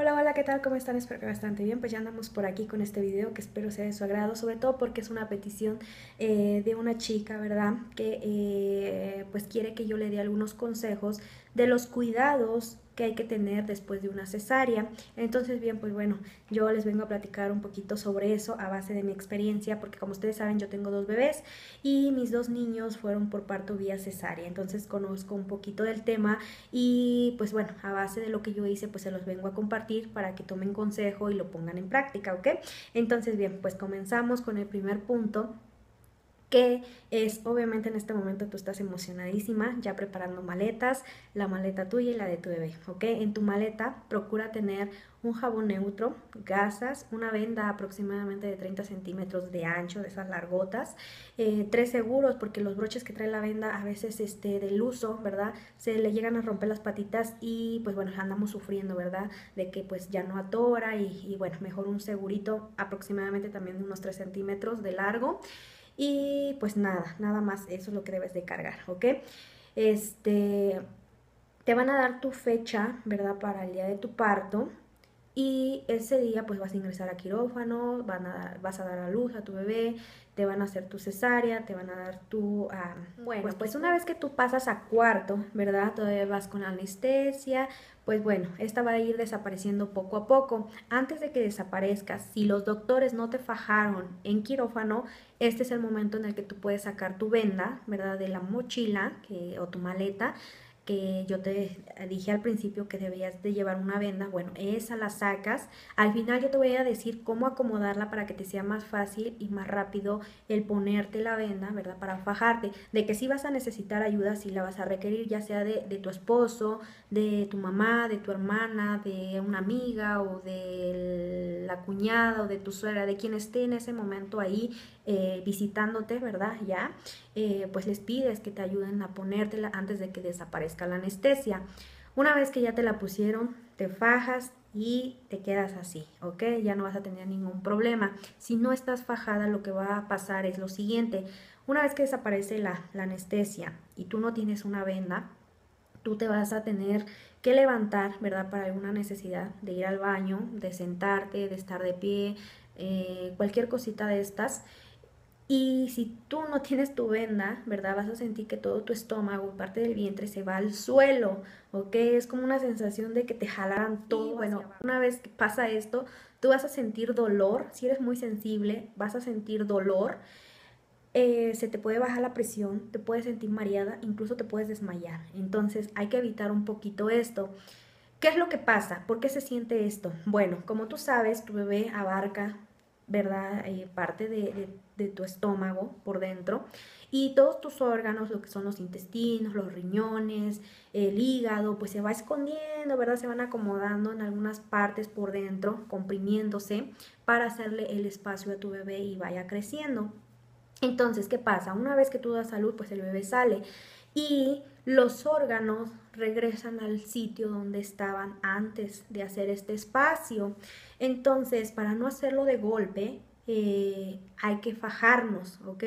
Hola, hola, ¿qué tal? ¿Cómo están? Espero que bastante bien. Pues ya andamos por aquí con este video que espero sea de su agrado, sobre todo porque es una petición de una chica, ¿verdad? Que pues quiere que yo le dé algunos consejos de los cuidados que hay que tener después de una cesárea. Entonces, bien, pues bueno, yo les vengo a platicar un poquito sobre eso a base de mi experiencia, porque como ustedes saben, yo tengo dos bebés y mis dos niños fueron por parto vía cesárea. Entonces conozco un poquito del tema y pues bueno, a base de lo que yo hice, pues se los vengo a compartir para que tomen consejo y lo pongan en práctica, ¿ok? Entonces, bien, pues comenzamos con el primer punto, que es obviamente en este momento tú estás emocionadísima, ya preparando maletas, la maleta tuya y la de tu bebé, ¿ok? En tu maleta procura tener un jabón neutro, gasas, una venda aproximadamente de 30 centímetros de ancho, de esas largotas, tres seguros, porque los broches que trae la venda a veces del uso, ¿verdad? Se le llegan a romper las patitas y pues bueno, andamos sufriendo, ¿verdad? De que pues ya no atora y bueno, mejor un segurito aproximadamente también de unos 3 centímetros de largo. Y pues nada más, eso es lo que debes de cargar, ¿ok? Este, te van a dar tu fecha, ¿verdad? Para el día de tu parto. Y ese día pues vas a ingresar a quirófano, vas a dar a luz a tu bebé, te van a hacer tu cesárea, te van a dar tu... bueno, pues una vez que tú pasas a cuarto, ¿verdad? Todavía vas con anestesia, pues bueno, esta va a ir desapareciendo poco a poco. Antes de que desaparezca, si los doctores no te fajaron en quirófano, este es el momento en el que tú puedes sacar tu venda, ¿verdad? De la mochila o tu maleta, que yo te dije al principio que debías de llevar una venda. Bueno, esa la sacas. Al final yo te voy a decir cómo acomodarla para que te sea más fácil y más rápido el ponerte la venda, ¿verdad? Para fajarte. De que si vas a necesitar ayuda, si la vas a requerir, ya sea de tu esposo, de tu mamá, de tu hermana, de una amiga o de la cuñada o de tu suegra, de quien esté en ese momento ahí visitándote, ¿verdad? Ya pues les pides que te ayuden a ponértela antes de que desaparezca la anestesia. Una vez que ya te la pusieron, te fajas y te quedas así, ¿ok? Ya no vas a tener ningún problema. Si no estás fajada, lo que va a pasar es lo siguiente. Una vez que desaparece la anestesia y tú no tienes una venda, tú te vas a tener que levantar, ¿verdad? Para alguna necesidad de ir al baño, de sentarte, de estar de pie, cualquier cosita de estas. Y si tú no tienes tu venda, ¿verdad? Vas a sentir que todo tu estómago, parte del vientre, se va al suelo, ¿ok? Es como una sensación de que te jalaran todo. Y bueno, una vez que pasa esto, tú vas a sentir dolor. Si eres muy sensible, vas a sentir dolor. Se te puede bajar la presión, te puedes sentir mareada, incluso te puedes desmayar. Entonces hay que evitar un poquito esto. ¿Qué es lo que pasa? ¿Por qué se siente esto? Bueno, como tú sabes, tu bebé abarca, ¿verdad? Parte de tu estómago por dentro y todos tus órganos, lo que son los intestinos, los riñones, el hígado, pues se va escondiendo, ¿verdad? Se van acomodando en algunas partes por dentro, comprimiéndose para hacerle el espacio a tu bebé y vaya creciendo. Entonces, ¿qué pasa? Una vez que tú das salud, pues el bebé sale y los órganos regresan al sitio donde estaban antes de hacer este espacio. Entonces, para no hacerlo de golpe, hay que fajarnos, ¿ok?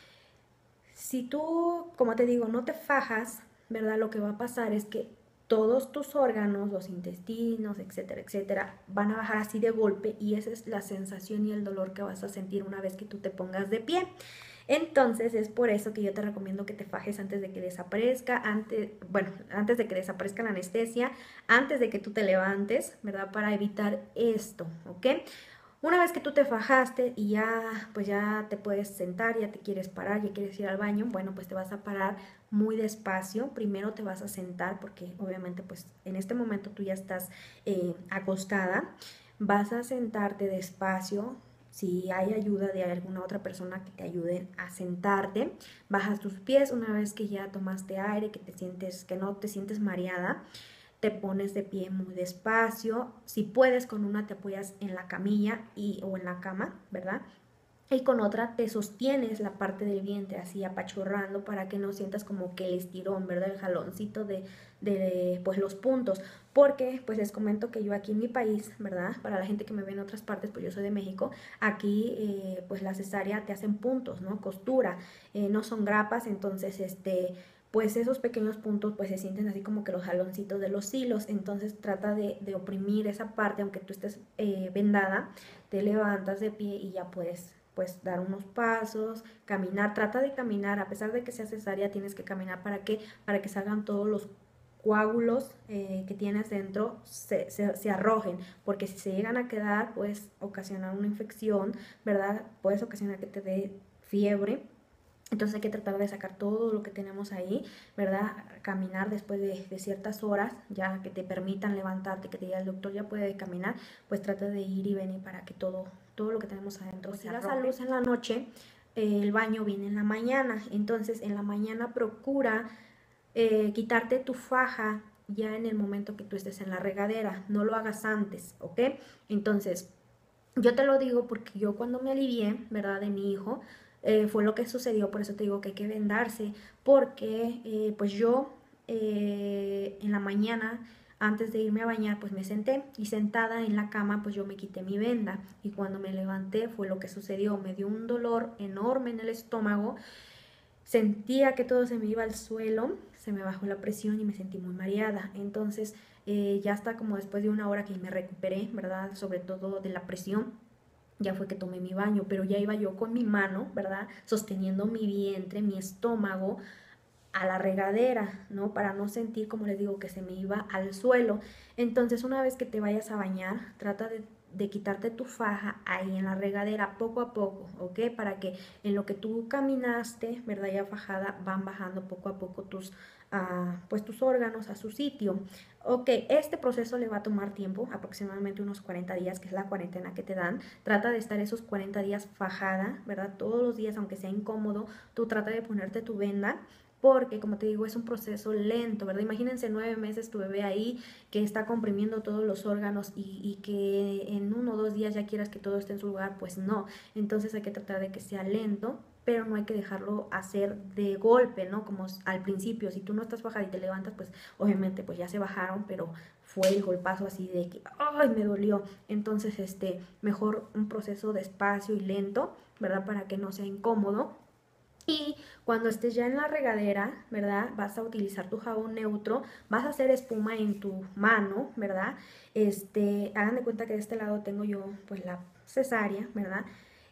Si tú, como te digo, no te fajas, ¿verdad? Lo que va a pasar es que todos tus órganos, los intestinos, etcétera, etcétera, van a bajar así de golpe y esa es la sensación y el dolor que vas a sentir una vez que tú te pongas de pie. Entonces es por eso que yo te recomiendo que te fajes antes de que desaparezca, antes de que desaparezca la anestesia, antes de que tú te levantes, ¿verdad? Para evitar esto, ¿ok? Una vez que tú te fajaste y ya, pues ya te puedes sentar, ya te quieres parar, ya quieres ir al baño, bueno, pues te vas a parar muy despacio. Primero te vas a sentar porque obviamente pues en este momento tú ya estás acostada. Vas a sentarte despacio. Si hay ayuda de alguna otra persona que te ayude a sentarte, bajas tus pies una vez que ya tomaste aire, que no te sientes mareada, te pones de pie muy despacio. Si puedes, con una te apoyas en la camilla o en la cama, ¿verdad? Y con otra te sostienes la parte del vientre así apachurrando para que no sientas como que el estirón, ¿verdad? El jaloncito de pues los puntos. Porque pues les comento que yo aquí en mi país, ¿verdad? Para la gente que me ve en otras partes, pues yo soy de México, aquí pues la cesárea te hacen puntos, ¿no? Costura, no son grapas, entonces pues esos pequeños puntos pues se sienten así como que los jaloncitos de los hilos. Entonces trata de oprimir esa parte, aunque tú estés vendada, te levantas de pie y ya puedes pues dar unos pasos, caminar, trata de caminar, a pesar de que sea cesárea tienes que caminar. ¿Para qué? Para que salgan todos los coágulos que tienes dentro se arrojen, porque si se llegan a quedar puedes ocasionar una infección, ¿verdad? Puedes ocasionar que te dé fiebre. Entonces hay que tratar de sacar todo lo que tenemos ahí, ¿verdad? Caminar después de ciertas horas, ya que te permitan levantarte, que te diga el doctor ya puede caminar, pues trata de ir y venir para que todo lo que tenemos adentro se arroje. Si la luz en la noche, el baño viene en la mañana, entonces en la mañana procura quitarte tu faja ya en el momento que tú estés en la regadera, no lo hagas antes, ¿ok? Entonces, yo te lo digo porque yo cuando me alivié, ¿verdad? De mi hijo, fue lo que sucedió, por eso te digo que hay que vendarse, porque pues yo en la mañana, antes de irme a bañar, pues me senté y sentada en la cama, pues yo me quité mi venda y cuando me levanté fue lo que sucedió, me dio un dolor enorme en el estómago, sentía que todo se me iba al suelo, se me bajó la presión y me sentí muy mareada. Entonces ya hasta como después de una hora que me recuperé, ¿verdad? Sobre todo de la presión, ya fue que tomé mi baño, pero ya iba yo con mi mano, ¿verdad? Sosteniendo mi vientre, mi estómago a la regadera, ¿no? Para no sentir, como les digo, que se me iba al suelo. Entonces, una vez que te vayas a bañar, trata de quitarte tu faja ahí en la regadera poco a poco, ¿ok? Para que en lo que tú caminaste, ¿verdad? Ya fajada, van bajando poco a poco pues tus órganos a su sitio. Ok, este proceso le va a tomar tiempo, aproximadamente unos 40 días, que es la cuarentena que te dan. Trata de estar esos 40 días fajada, ¿verdad? Todos los días, aunque sea incómodo, tú trata de ponerte tu venda, porque como te digo es un proceso lento, ¿verdad? Imagínense 9 meses tu bebé ahí que está comprimiendo todos los órganos y que en 1 o 2 días ya quieras que todo esté en su lugar, pues no. Entonces hay que tratar de que sea lento, pero no hay que dejarlo hacer de golpe, ¿no? Como al principio, si tú no estás bajada y te levantas, pues obviamente pues ya se bajaron, pero fue el golpazo así de que, ¡ay, me dolió! Entonces, mejor un proceso despacio y lento, ¿verdad? Para que no sea incómodo. Y cuando estés ya en la regadera, ¿verdad? Vas a utilizar tu jabón neutro, vas a hacer espuma en tu mano, ¿verdad? Hagan de cuenta que de este lado tengo yo pues la cesárea, ¿verdad?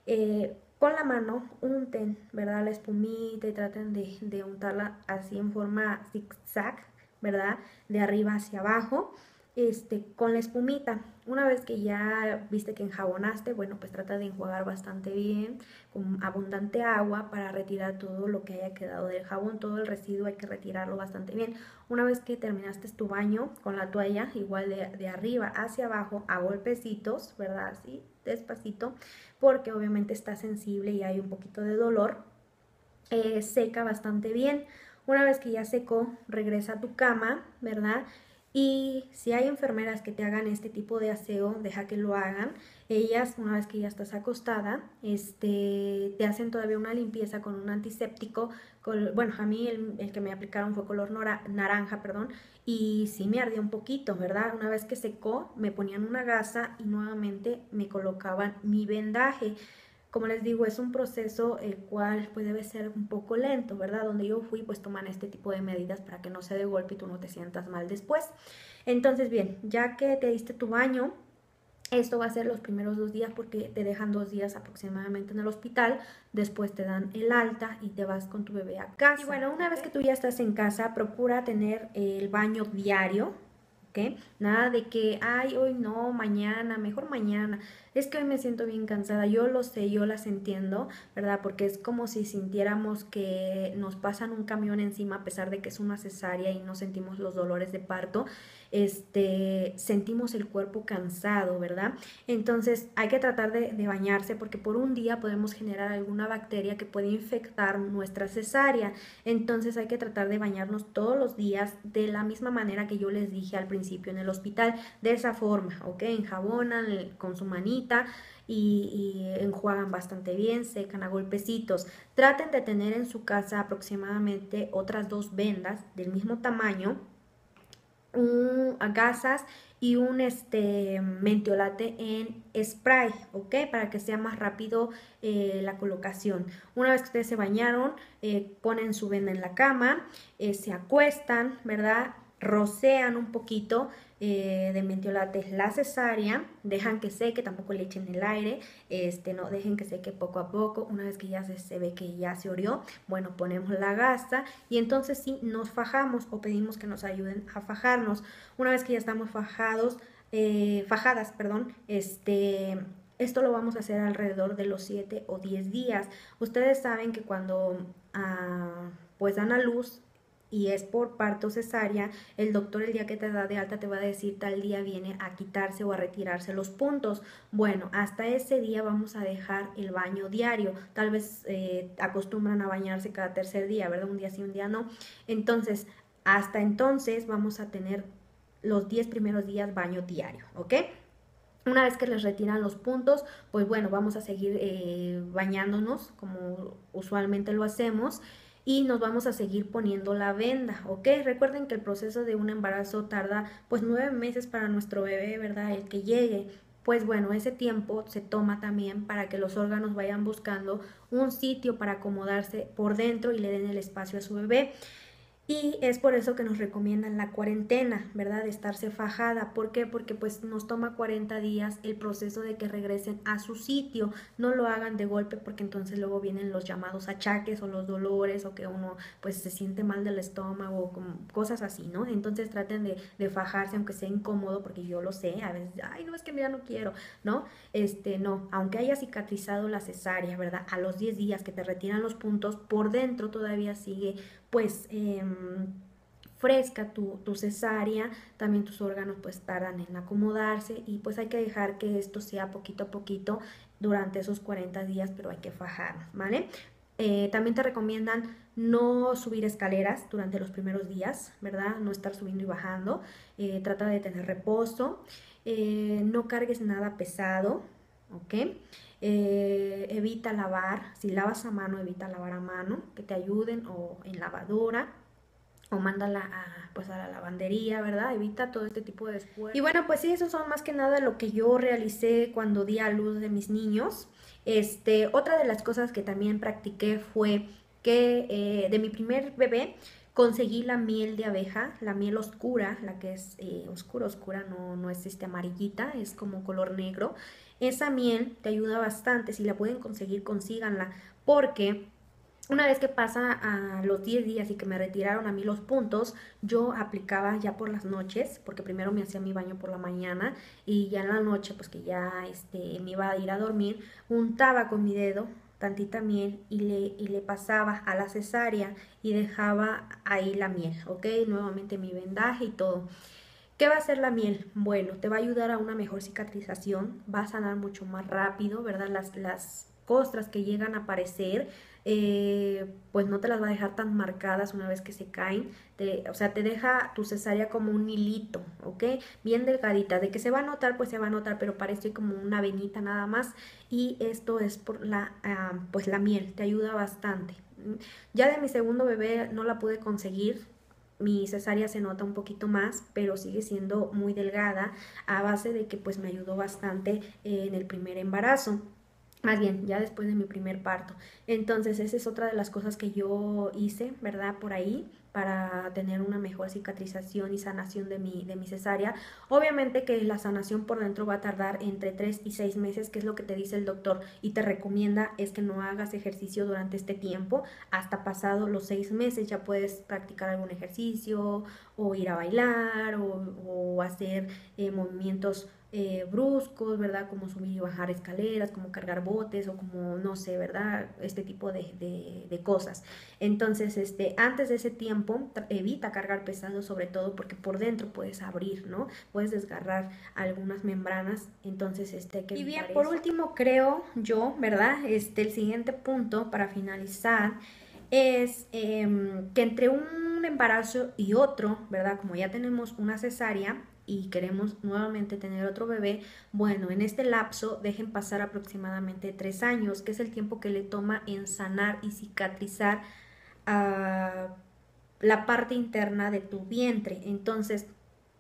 Con la mano unten, ¿verdad? La espumita y traten de untarla así en forma zigzag, ¿verdad? De arriba hacia abajo. Con la espumita, una vez que ya viste que enjabonaste, bueno, pues trata de enjuagar bastante bien, con abundante agua para retirar todo lo que haya quedado del jabón, todo el residuo hay que retirarlo bastante bien. Una vez que terminaste tu baño con la toalla, igual de arriba hacia abajo, a golpecitos, ¿verdad? Así, despacito, porque obviamente está sensible y hay un poquito de dolor, seca bastante bien. Una vez que ya secó, regresa a tu cama, ¿verdad? Y si hay enfermeras que te hagan este tipo de aseo, deja que lo hagan. Ellas, una vez que ya estás acostada, te hacen todavía una limpieza con un antiséptico. Bueno, a mí el que me aplicaron fue color naranja, perdón, y sí me ardía un poquito, ¿verdad? Una vez que secó, me ponían una gasa y nuevamente me colocaban mi vendaje. Como les digo, es un proceso el cual pues debe ser un poco lento, ¿verdad? Donde yo fui, pues toman este tipo de medidas para que no sea de golpe y tú no te sientas mal después. Entonces, bien, ya que te diste tu baño, esto va a ser los primeros 2 días porque te dejan 2 días aproximadamente en el hospital, después te dan el alta y te vas con tu bebé a casa. Y bueno, una vez que tú ya estás en casa, procura tener el baño diario, ¿ok? Nada de que, ay, hoy no, mañana, mejor mañana. Es que hoy me siento bien cansada, yo lo sé, yo las entiendo, ¿verdad? Porque es como si sintiéramos que nos pasan un camión encima a pesar de que es una cesárea y no sentimos los dolores de parto. Sentimos el cuerpo cansado, ¿verdad? Entonces hay que tratar de bañarse porque por un día podemos generar alguna bacteria que puede infectar nuestra cesárea. Entonces hay que tratar de bañarnos todos los días de la misma manera que yo les dije al principio en el hospital, de esa forma, ¿ok? Enjabonan con su manita y enjuagan bastante bien, secan a golpecitos. Traten de tener en su casa aproximadamente otras 2 vendas del mismo tamaño, gasas y un Mentiolate en spray, ¿ok? Para que sea más rápido la colocación. Una vez que ustedes se bañaron, ponen su venda en la cama, se acuestan, ¿verdad? Rocean un poquito de Mentiolate la cesárea, dejan que seque, tampoco le echen el aire, no, dejen que seque poco a poco. Una vez que ya se ve que ya se orió, bueno, ponemos la gasa y entonces sí nos fajamos o pedimos que nos ayuden a fajarnos. Una vez que ya estamos fajadas, perdón, esto lo vamos a hacer alrededor de los 7 o 10 días. Ustedes saben que cuando pues dan a luz y es por parto cesárea, el doctor el día que te da de alta te va a decir tal día viene a quitarse o a retirarse los puntos. Bueno, hasta ese día vamos a dejar el baño diario. Tal vez acostumbran a bañarse cada tercer día, ¿verdad? Un día sí, un día no. Entonces, hasta entonces vamos a tener los 10 primeros días baño diario, ¿ok? Una vez que les retiran los puntos, pues bueno, vamos a seguir bañándonos como usualmente lo hacemos y nos vamos a seguir poniendo la venda, ¿ok? Recuerden que el proceso de un embarazo tarda pues 9 meses para nuestro bebé, ¿verdad? El que llegue. Pues bueno, ese tiempo se toma también para que los órganos vayan buscando un sitio para acomodarse por dentro y le den el espacio a su bebé. Y es por eso que nos recomiendan la cuarentena, ¿verdad? De estarse fajada. ¿Por qué? Porque pues nos toma 40 días el proceso de que regresen a su sitio. No lo hagan de golpe porque entonces luego vienen los llamados achaques o los dolores o que uno pues se siente mal del estómago, como cosas así, ¿no? Entonces traten de fajarse aunque sea incómodo porque yo lo sé, a veces, ay, no, es que mira, no quiero, ¿no? No, aunque haya cicatrizado la cesárea, ¿verdad? A los 10 días que te retiran los puntos, por dentro todavía sigue pues fresca tu cesárea, también tus órganos pues tardan en acomodarse y pues hay que dejar que esto sea poquito a poquito durante esos 40 días, pero hay que fajarnos, ¿vale? También te recomiendan no subir escaleras durante los primeros días, ¿verdad? No estar subiendo y bajando, trata de tener reposo, no cargues nada pesado, ¿ok? Evita lavar, si lavas a mano, evita lavar a mano, que te ayuden o en lavadora o mándala pues a la lavandería, ¿verdad? Evita todo este tipo de esfuerzos. Y bueno, pues sí, eso son más que nada lo que yo realicé cuando di a luz de mis niños. Otra de las cosas que también practiqué fue que de mi primer bebé conseguí la miel de abeja, la miel oscura, la que es oscura, no es amarillita, es como color negro. Esa miel te ayuda bastante, si la pueden conseguir, consíganla, porque una vez que pasa a los 10 días y que me retiraron a mí los puntos, yo aplicaba ya por las noches, porque primero me hacía mi baño por la mañana y ya en la noche, pues que ya me iba a ir a dormir, untaba con mi dedo tantita miel y le pasaba a la cesárea y dejaba ahí la miel, ¿ok? Nuevamente mi vendaje y todo. ¿Qué va a hacer la miel? Bueno, te va a ayudar a una mejor cicatrización, va a sanar mucho más rápido, ¿verdad? Las costras que llegan a aparecer, pues no te las va a dejar tan marcadas una vez que se caen, o sea, te deja tu cesárea como un hilito, ¿ok? Bien delgadita, de que se va a notar, pues se va a notar, pero parece como una venita nada más y esto es por pues la miel, te ayuda bastante. Ya de mi segundo bebé no la pude conseguir, mi cesárea se nota un poquito más, pero sigue siendo muy delgada a base de que pues me ayudó bastante en el primer embarazo. Más bien, ya después de mi primer parto. Entonces, esa es otra de las cosas que yo hice, ¿verdad? Por ahí, para tener una mejor cicatrización y sanación de mi cesárea. Obviamente que la sanación por dentro va a tardar entre 3 y 6 meses, que es lo que te dice el doctor y te recomienda es que no hagas ejercicio durante este tiempo. Hasta pasado los 6 meses ya puedes practicar algún ejercicio o ir a bailar o hacer movimientos bruscos, ¿verdad? Como subir y bajar escaleras, como cargar botes o como, no sé, ¿verdad? Este tipo de cosas. Entonces, antes de ese tiempo, evita cargar pesado, sobre todo porque por dentro puedes abrir, ¿no? Puedes desgarrar algunas membranas, entonces, hay que evitar. Y bien, por último, creo yo, ¿verdad? El siguiente punto para finalizar es que entre un embarazo y otro, ¿verdad? Como ya tenemos una cesárea y queremos nuevamente tener otro bebé, bueno, en este lapso dejen pasar aproximadamente 3 años, que es el tiempo que le toma en sanar y cicatrizar la parte interna de tu vientre. Entonces,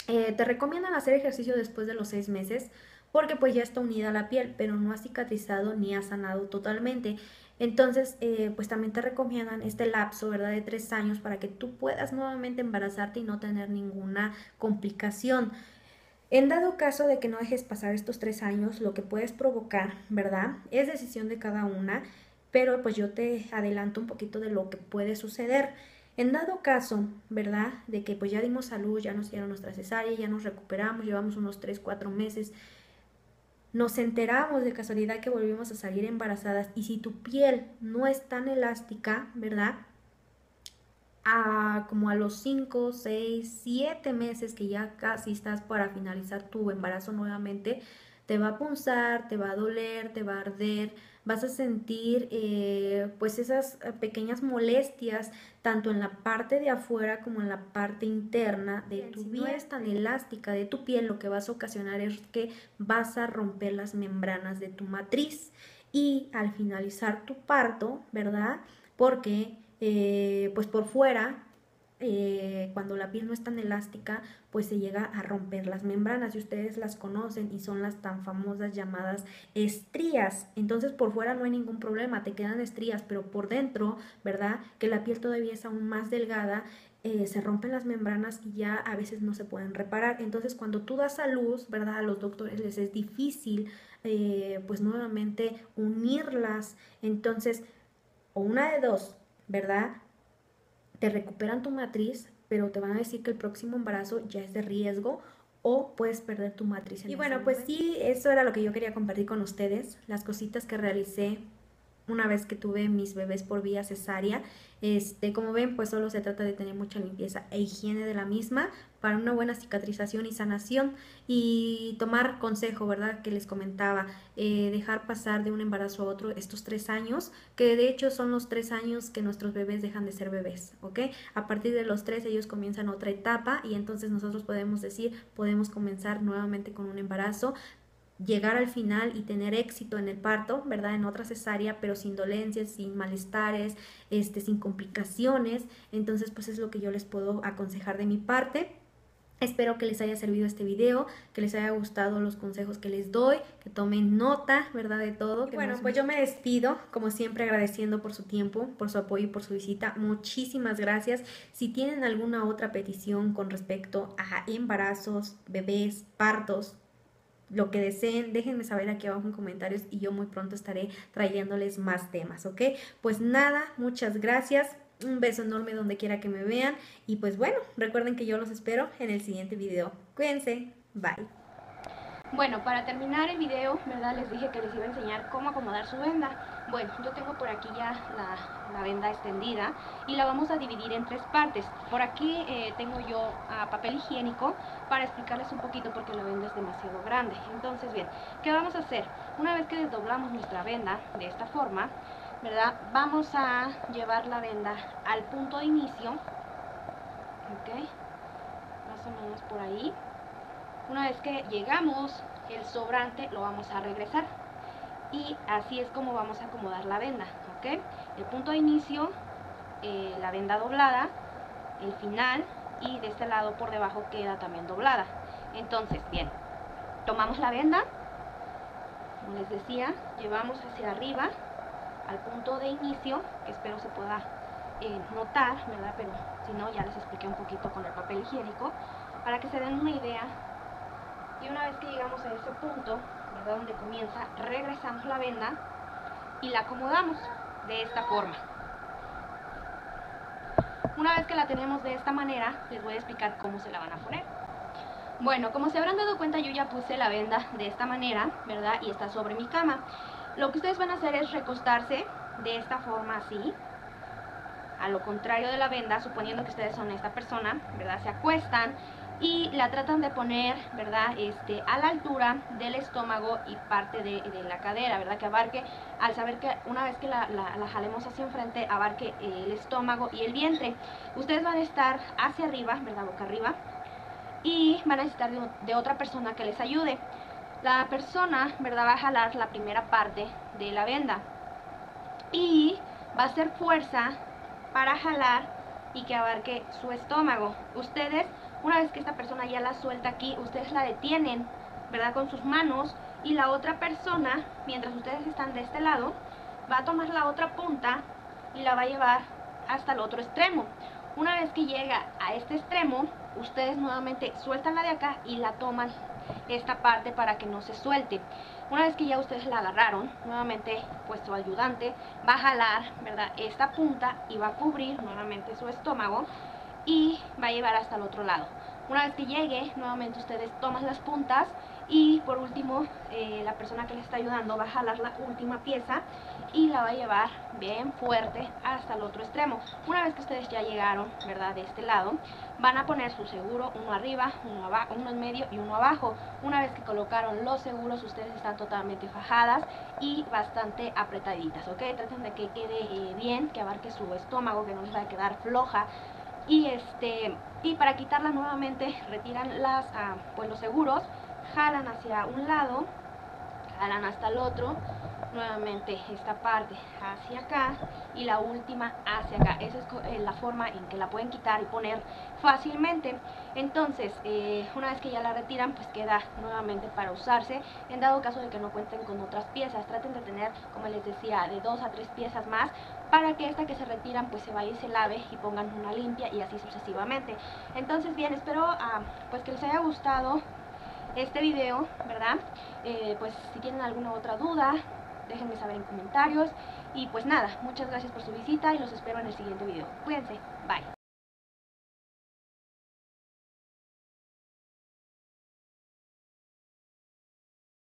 Te recomiendan hacer ejercicio después de los 6 meses porque pues ya está unida a la piel, pero no ha cicatrizado ni ha sanado totalmente. Entonces, pues también te recomiendan este lapso, ¿verdad? De 3 años para que tú puedas nuevamente embarazarte y no tener ninguna complicación. En dado caso de que no dejes pasar estos 3 años, lo que puedes provocar, ¿verdad? Es decisión de cada una, pero pues yo te adelanto un poquito de lo que puede suceder. En dado caso, ¿verdad? De que pues ya dimos salud, ya nos dieron nuestra cesárea, ya nos recuperamos, llevamos unos 3 4 meses, nos enteramos de casualidad que volvimos a salir embarazadas y si tu piel no es tan elástica, ¿verdad? Como a los 5 6 7 meses que ya casi estás para finalizar tu embarazo nuevamente, te va a punzar, te va a doler, te va a arder, vas a sentir pues esas pequeñas molestias tanto en la parte de afuera como en la parte interna de tu piel. Si no es tan elástica de tu piel, lo que vas a ocasionar es que vas a romper las membranas de tu matriz y al finalizar tu parto, ¿verdad? Porque pues por fuera, cuando la piel no es tan elástica, pues se llega a romper las membranas y ustedes las conocen y son las tan famosas llamadas estrías. Entonces por fuera no hay ningún problema, te quedan estrías, pero por dentro, ¿verdad? Que la piel todavía es aún más delgada, se rompen las membranas y ya a veces no se pueden reparar. Entonces cuando tú das a luz, ¿verdad? A los doctores les es difícil pues nuevamente unirlas. Entonces, o una de dos, ¿verdad? Te recuperan tu matriz, pero te van a decir que el próximo embarazo ya es de riesgo o puedes perder tu matriz. Y bueno, pues sí, eso era lo que yo quería compartir con ustedes, las cositas que realicé una vez que tuve mis bebés por vía cesárea. Como ven, pues solo se trata de tener mucha limpieza e higiene de la misma para una buena cicatrización y sanación y tomar consejo, ¿verdad? Que les comentaba, dejar pasar de un embarazo a otro estos 3 años, que de hecho son los 3 años que nuestros bebés dejan de ser bebés, ¿ok? A partir de los 3 ellos comienzan otra etapa y entonces nosotros podemos decir, podemos comenzar nuevamente con un embarazo, llegar al final y tener éxito en el parto, ¿verdad? En otra cesárea, pero sin dolencias, sin malestares, sin complicaciones. Entonces, pues es lo que yo les puedo aconsejar de mi parte. Espero que les haya servido este video, que les haya gustado los consejos que les doy, que tomen nota, ¿verdad? De todo. Y bueno, pues yo me despido, como siempre agradeciendo por su tiempo, por su apoyo y por su visita. Muchísimas gracias. Si tienen alguna otra petición con respecto a embarazos, bebés, partos, lo que deseen, déjenme saber aquí abajo en comentarios y yo muy pronto estaré trayéndoles más temas, ¿ok? Pues nada, muchas gracias, un beso enorme donde quiera que me vean y pues bueno, recuerden que yo los espero en el siguiente video. Cuídense, bye. Bueno, para terminar el video, ¿verdad? Les dije que les iba a enseñar cómo acomodar su venda. Bueno, yo tengo por aquí ya la venda extendida y la vamos a dividir en 3 partes. Por aquí tengo yo papel higiénico para explicarles un poquito porque la venda es demasiado grande. Entonces, bien, ¿qué vamos a hacer? Una vez que desdoblamos nuestra venda de esta forma, ¿verdad? Vamos a llevar la venda al punto de inicio, ¿ok? Más o menos por ahí. Una vez que llegamos, el sobrante lo vamos a regresar y así es como vamos a acomodar la venda, ¿ok? El punto de inicio, la venda doblada, el final y de este lado por debajo queda también doblada. Entonces, bien, tomamos la venda, como les decía, llevamos hacia arriba al punto de inicio, que espero se pueda notar, ¿verdad? Pero si no, ya les expliqué un poquito con el papel higiénico, para que se den una idea. Y una vez que llegamos a ese punto, ¿verdad? Donde comienza, regresamos la venda y la acomodamos de esta forma. Una vez que la tenemos de esta manera, les voy a explicar cómo se la van a poner. Bueno, como se habrán dado cuenta, yo ya puse la venda de esta manera, ¿verdad? Y está sobre mi cama. Lo que ustedes van a hacer es recostarse de esta forma así, a lo contrario de la venda, suponiendo que ustedes son esta persona, ¿verdad? Se acuestan y la tratan de poner, ¿verdad? A la altura del estómago y parte de la cadera, ¿verdad? Que abarque, al saber que una vez que la jalemos hacia enfrente, abarque el estómago y el vientre. Ustedes van a estar hacia arriba, ¿verdad? Boca arriba, y van a necesitar de otra persona que les ayude. La persona, ¿verdad? Va a jalar la primera parte de la venda y va a hacer fuerza para jalar y que abarque su estómago. Ustedes Una vez que esta persona ya la suelta aquí, ustedes la detienen, ¿verdad? Con sus manos, y la otra persona, mientras ustedes están de este lado, va a tomar la otra punta y la va a llevar hasta el otro extremo. Una vez que llega a este extremo, ustedes nuevamente sueltan la de acá y la toman esta parte para que no se suelte. Una vez que ya ustedes la agarraron, nuevamente pues su ayudante va a jalar, ¿verdad?, esta punta y va a cubrir nuevamente su estómago y va a llevar hasta el otro lado. Una vez que llegue, nuevamente ustedes toman las puntas y por último la persona que les está ayudando va a jalar la última pieza y la va a llevar bien fuerte hasta el otro extremo. Una vez que ustedes ya llegaron, ¿verdad?, de este lado, van a poner su seguro, uno arriba, uno abajo, uno en medio y uno abajo. Una vez que colocaron los seguros, ustedes están totalmente fajadas y bastante apretaditas, ¿ok? Traten de que quede bien, que abarque su estómago, que no les va a quedar floja. Y para quitarla nuevamente retiran pues los seguros, jalan hacia un lado, jalan hasta el otro, nuevamente esta parte hacia acá y la última hacia acá. Esa es la forma en que la pueden quitar y poner fácilmente. Entonces una vez que ya la retiran, pues queda nuevamente para usarse. En dado caso de que no cuenten con otras piezas, traten de tener, como les decía, de 2 a 3 piezas más, para que esta que se retiran pues se vaya y se lave y pongan una limpia y así sucesivamente. Entonces bien, espero pues que les haya gustado este video, ¿verdad? Pues si tienen alguna otra duda, déjenme saber en comentarios. Y pues nada, muchas gracias por su visita y los espero en el siguiente video. Cuídense, bye.